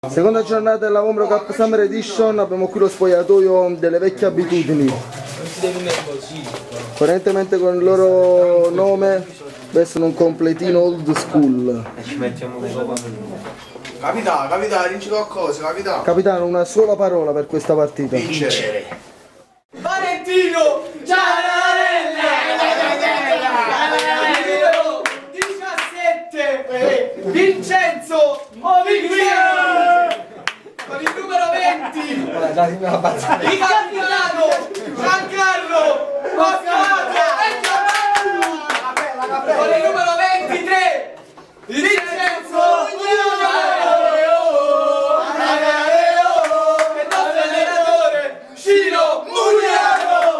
Seconda giornata della Umbro Cup Summer Edition, abbiamo qui lo spogliatoio delle vecchie abitudini. Coerentemente con il loro nome, adesso un completino old school. Capitano, dici qualcosa, capitano. Capitano, una sola parola per questa partita. Vincere. Valentino Cianarella 17 Vincenzo Ovigliano con il numero 20 il capitano Giancarlo Moscato con il numero 23 Vincenzo Ovigliano e il nostro allenatore Cino Mugliano.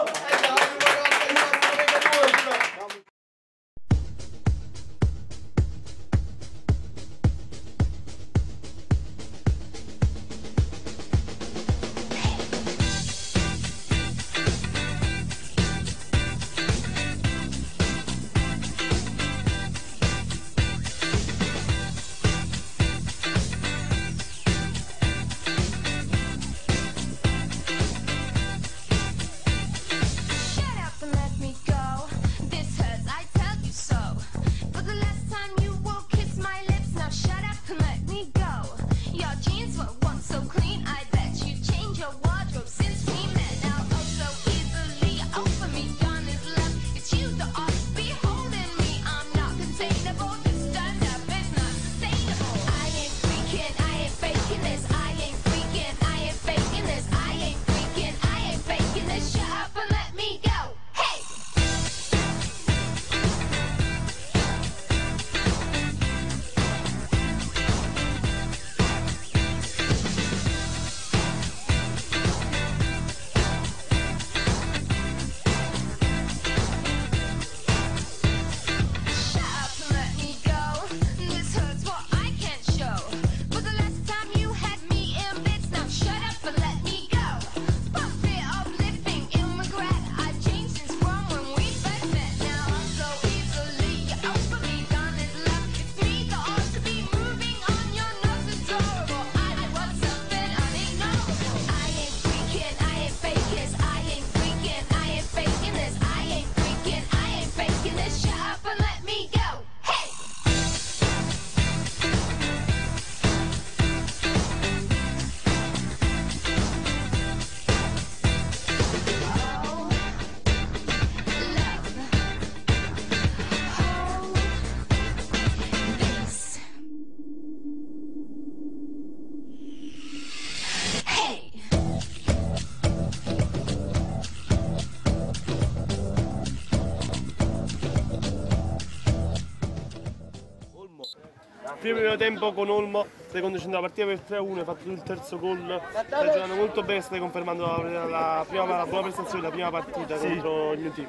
Primo tempo con Olmo, secondo centro la partita per 3-1, hai fatto il terzo gol, stai giocando molto bene, stai confermando la buona prestazione della prima partita contro il mio team.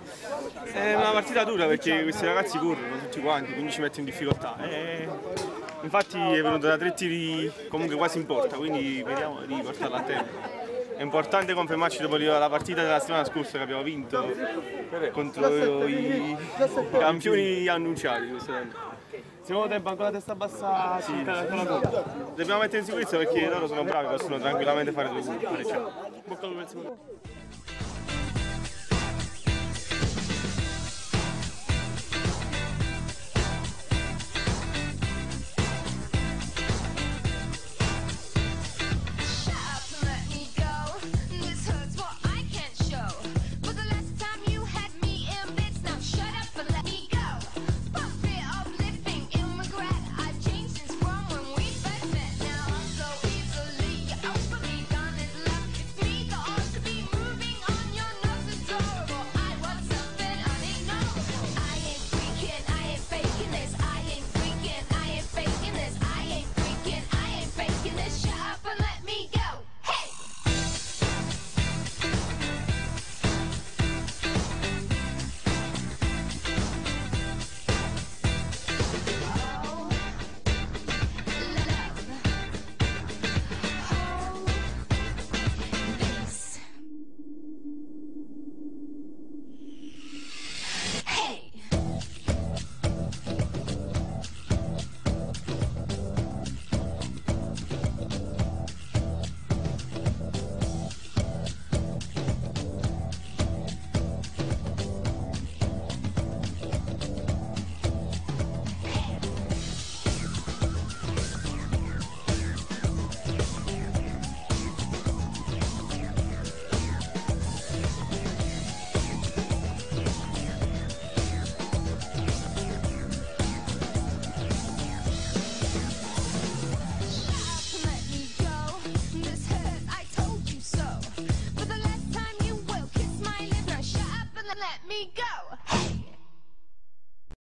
È una partita dura perché questi ragazzi corrono tutti quanti, quindi ci mettono in difficoltà. Infatti è venuto da 3 tiri comunque quasi in porta, quindi vediamo di portarla a terra. È importante confermarci dopo la partita della settimana scorsa che abbiamo vinto contro i campioni annunciati. Secondo tempo ancora la testa bassa, sì, con la coda. Dobbiamo mettere in sicurezza perché loro sono bravi, possono tranquillamente fare 2 punti. Bocca al lupo per il secondo. let me go!